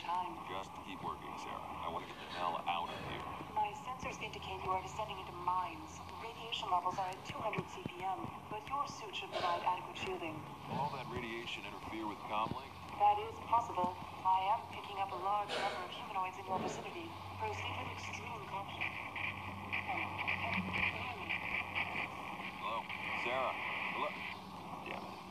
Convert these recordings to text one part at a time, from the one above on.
time. Just keep working, Sarah. I want to get the hell out of here. My sensors indicate you are descending into mines. Radiation levels are at 200 CPM, but your suit should provide adequate shielding. Will all that radiation interfere with comlink? That is possible. I am picking up a large number of humanoids in your vicinity. Proceed with extreme caution. Hello? Sarah? Hello? Damn it.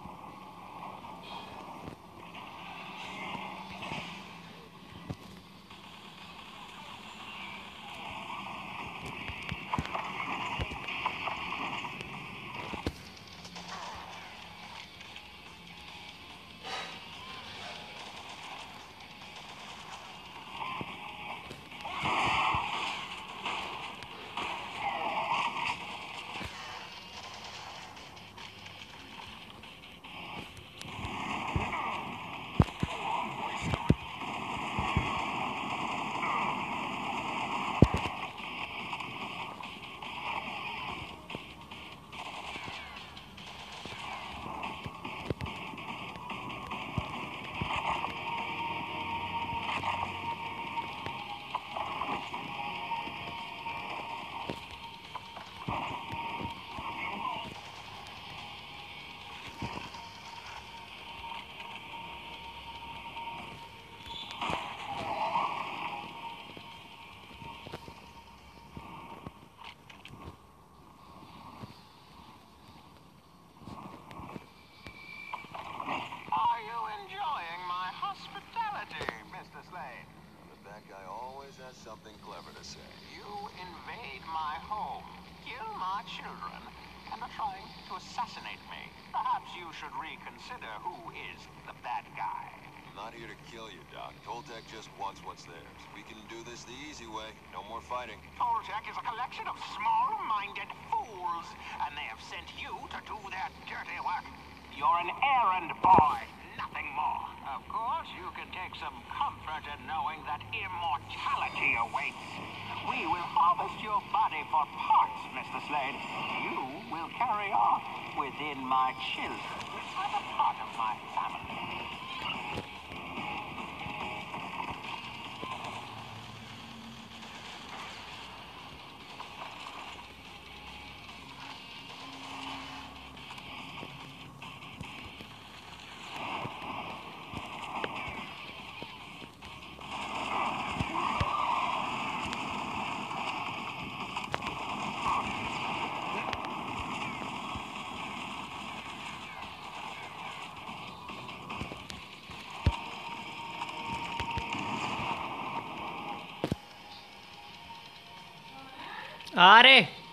Are you enjoying my hospitality, Mr. Slade? The bad guy always has something clever to say. You invade my home, kill my children, and are trying to assassinate me. Perhaps you should reconsider who is the bad guy. I'm not here to kill you, Doc. Toltec just wants what's theirs. We can do this the easy way. No more fighting. Toltec is a collection of small-minded fools, and they have sent you to do their dirty work. You're an errand boy, nothing more. Of course, you can take some comfort in knowing that immortality awaits. We will harvest your body for parts, Mr. Slade. You will carry on within my children, which are a part of my family. अरे